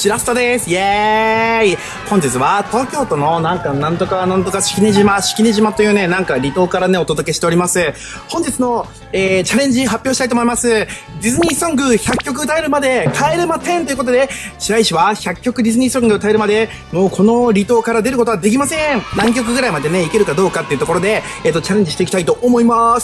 シラスタです。イエーイ。本日は東京都のなんとか式根島というね、なんか離島からね、お届けしております。本日の、チャレンジ発表したいと思います。ディズニーソング100曲歌えるまで帰れま10ということで、白石は100曲ディズニーソング歌えるまで、もうこの離島から出ることはできません。何曲ぐらいまでね、いけるかどうかっていうところで、チャレンジしていきたいと思います。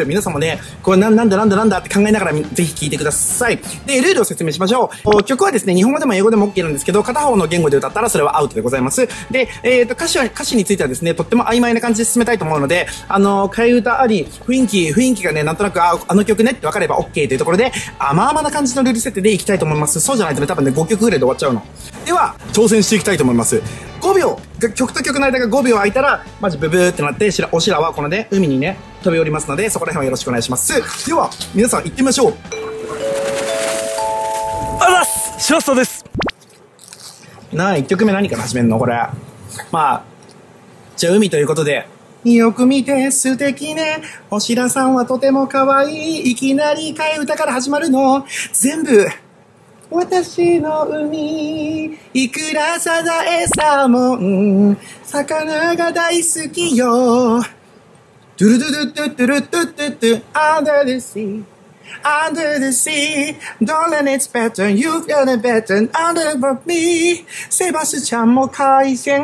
皆さんもね、これなんだって考えながらぜひ聴いてください。で、ルールを説明しましょう。曲はですね、日本語でも英語でも OK なんですけど、片方の言語で歌ったらそれはアウトでございます。で、歌詞についてはですね、とっても曖昧な感じで進めたいと思うので、替え歌あり、雰囲気がね、なんとなく、あの曲ねって分かれば OK というところで、甘々な感じのルール設定でいきたいと思います。そうじゃないとね、多分ね、5曲ぐらいで終わっちゃうの。では、挑戦していきたいと思います。5秒、曲と曲の間が5秒空いたら、マジブブーってなって、おしらはこのね、海にね、飛び降りますので、そこら辺はよろしくお願いします。では、皆さん行ってみましょう。 あざっす、シラスタです。 1曲目何から始めんのこれ。まあ、じゃあ海ということで。よく見て素敵ね。おしらさんはとても可愛い。いきなり替え歌から始まるの。全部。私の海、いくらサザエサーモン、魚が大好きよ。ドゥルドゥドゥドゥドゥルドゥドゥドゥ Under the sea。Under the sea, darling, it's better. You've got it better under me. セバスチャンも海鮮。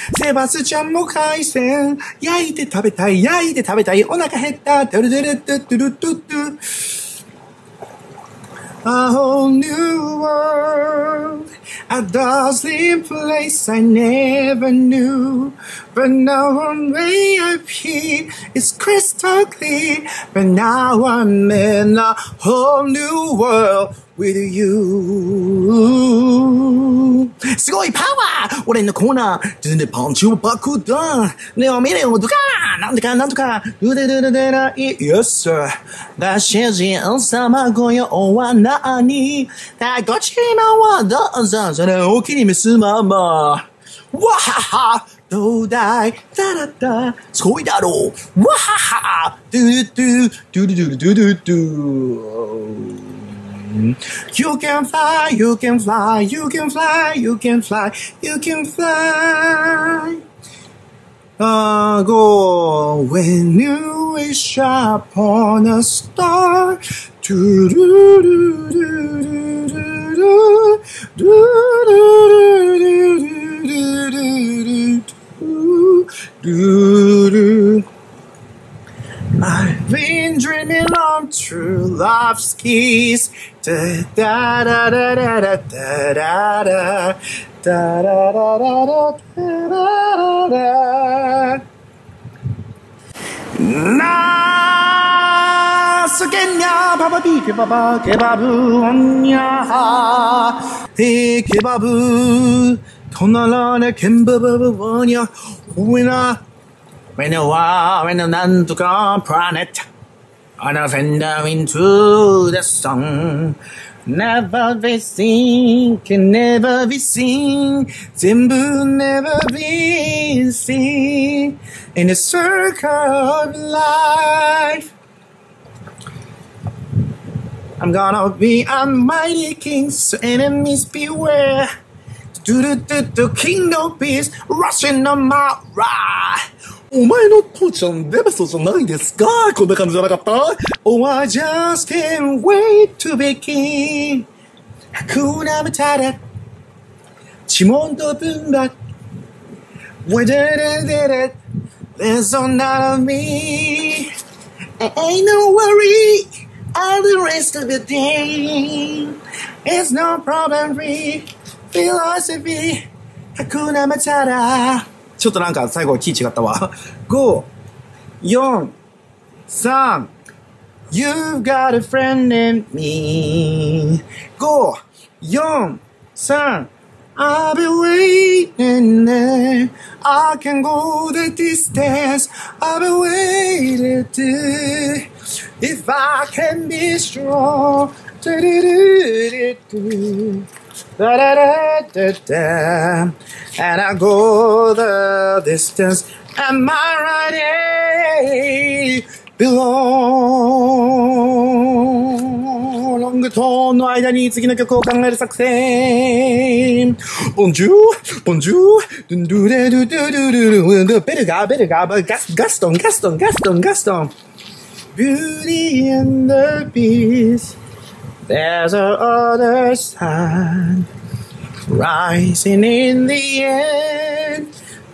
焼いて食べたい。お腹減った。ドゥルドゥルドゥドゥルドゥドゥ。A whole new world, a dazzling place I never knew. But now one way up here is crystal clear. But now I'm in a whole new world with you. すごいパワー俺のコーナー全然パンチを爆弾ねお見れよドカーなんとかうでらい Yes sir ご主人様ご用は何どちらはどうぞそれお気に召すままわははどうだいだらだすごいだろうわははドゥドゥドゥドゥドゥドゥドゥドゥYou can fly, you can fly, you can fly, you can fly, you can fly. Go when you wish upon a star. Do do do do do do do. I've been dreaming of true love's kiss. Da da da da da da da da da da da da da da. Na sukenya baba bi baba kebabu onya he kebabu tonalane kembabu onya uina. When you nantuka planet on a fender into the sun, never be seen, can never be seen, Zimbu never be seen in the circle of life. I'm gonna be a mighty king, so enemies beware. Do king of peace, rushing on my ride. お前の父ちゃんデベソじゃないですかこんな感じじゃなかった Oh, I just can't wait to be king. Hakuna Matata. 指紋と文学 Whether there's none of me. Ain't no worry all the rest of the day. It's no problem free philosophy. Hakuna Matata. ちょっとなんか最後キー違ったわ。5、4、3、You've got a friend in me. 5、4、3、I'll be waiting there. I can go the distance. I'll be waiting there. If I can be strong. Da da da da da, and I go the distance. Am I right? Belong ングトーンの間に次の曲を考える作戦。ボンジュー、ボンジュー、ドゥンドゥレドゥドゥドゥドゥ、ベルガー、ガストン。Beauty and the Beast, there's a other side, rising in the end.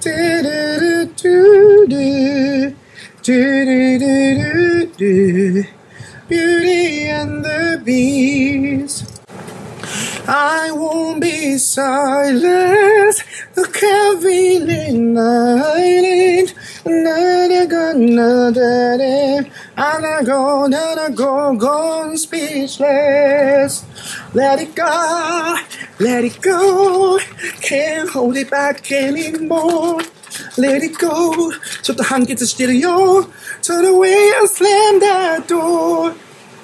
Beauty and the Beast. I won't be silent. The Kevin Island. I go, gone speechless. Let it go. Can't hold it back anymore. Let it go. ちょっと判決してるよ。To the way I slam that door.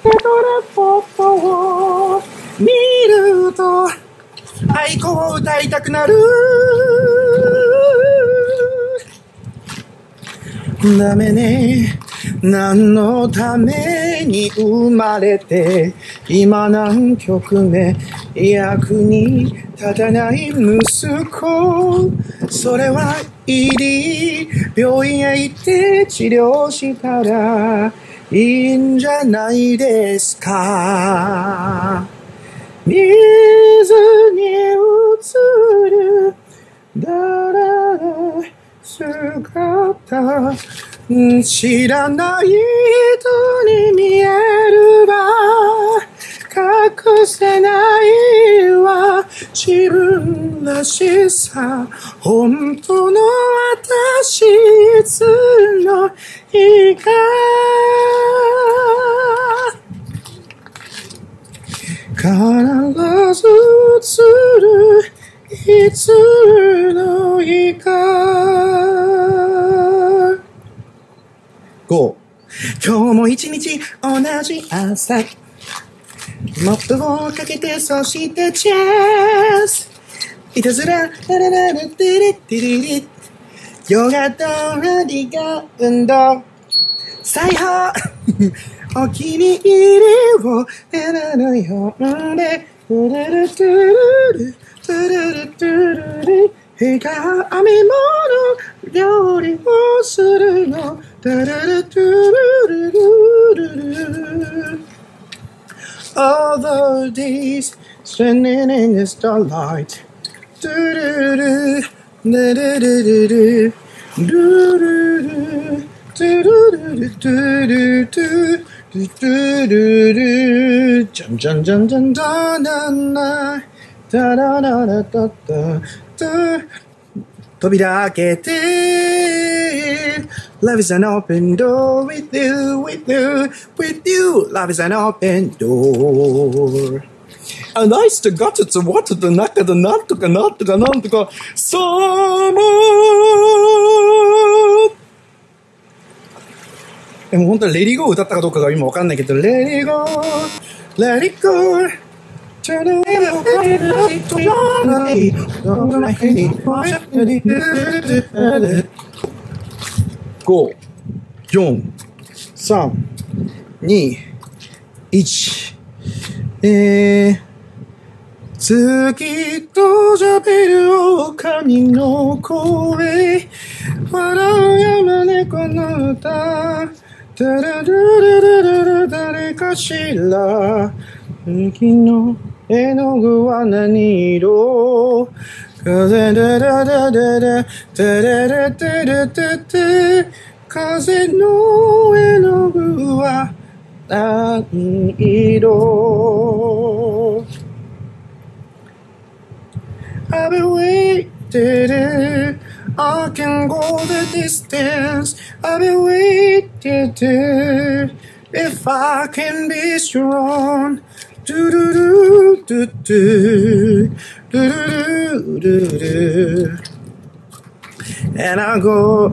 The 見ると愛子を歌いたくなる。ダメね。何のために生まれて今何曲目役に立たない息子。それはいい病院へ行って治療したらいいんじゃないですか。水に映るだらだ姿、知らない人に見えるわ。隠せないわ自分らしさ。本当の私いつの日か必ず映るいつの日か。5、今日も一日同じ朝、モップをかけてそしてチェス、いたずらララララテレテレレ、ヨガとラディガ運動、裁縫お気に入りを選ぶよんで、トゥルルトゥルルトゥルルトゥルル、日が編み物料理をするの、トゥルルトゥルルルルル。All the days standing in the starlight, do do do do do do do do do do do do Jum jum jum jum da da da da da da da da da. 扉開けて Love is an open door with you, with you, with you. Love is an open door. あ、ナイスとガチャとワットと中となんとかなんとかなんとかサーマー。でも本当にレディーゴー歌ったかどうかが今わかんないけど、レディーゴー、レディーゴー。5、4、3、2、1。月と喋る狼の声、笑う山猫の歌、タラルルルルル、誰かしら雪の絵の具は何色、風だだだだだだだだだだだ、風の絵の具は何色。 I've been waiting, I can go the distance. I've been waiting, if I can be strong. Do do do do do do do do. And I go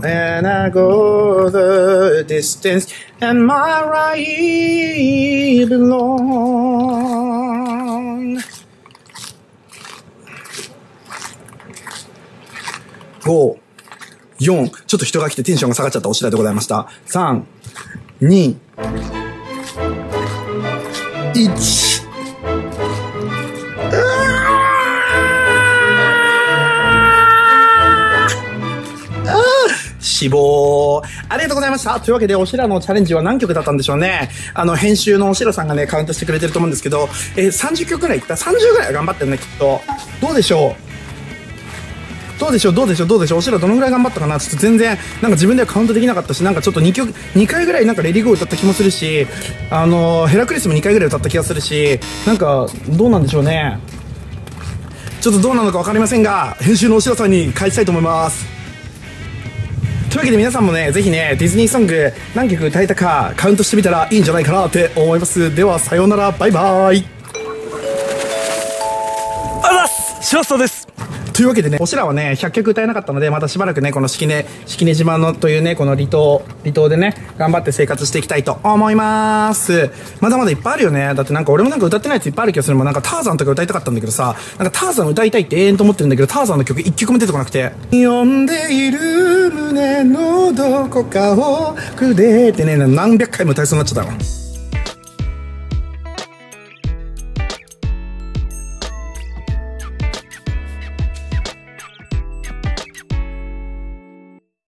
the distance, and my right belong. 5、4、ちょっと人が来てテンションが下がっちゃったお次第でございました。3、2、1。 死亡。ありがとうございました。というわけで、おしらのチャレンジは何曲だったんでしょうね。編集のおしらさんがね、カウントしてくれてると思うんですけど、30曲くらいいった ?30 ぐらいは頑張ってるね、きっと。どうでしょうおしらどのぐらい頑張ったかなちょっと全然、なんか自分ではカウントできなかったし、なんかちょっと2回ぐらいなんかレディゴー歌った気もするし、ヘラクリスも2回ぐらい歌った気がするし、なんか、どうなんでしょうね。ちょっとどうなのかわかりませんが、編集のおしらさんに返したいと思います。というわけで皆さんもね、ぜひね、ディズニーソング何曲歌えたかカウントしてみたらいいんじゃないかなって思います。では、さようなら、バイバーイ。 シュワストです。 というわけでね、おしらはね、100曲歌えなかったので、またしばらくね、この式根島のというね、この離島でね、頑張って生活していきたいと思います。まだまだいっぱいあるよね。だってなんか俺もなんか歌ってないやついっぱいある気がするもん。なんかターザンとか歌いたかったんだけどさ、なんかターザン歌いたいって永遠と思ってるんだけど、ターザンの曲1曲も出てこなくて。呼んでいる胸のどこかをくでってね、何百回も歌いそうになっちゃったの。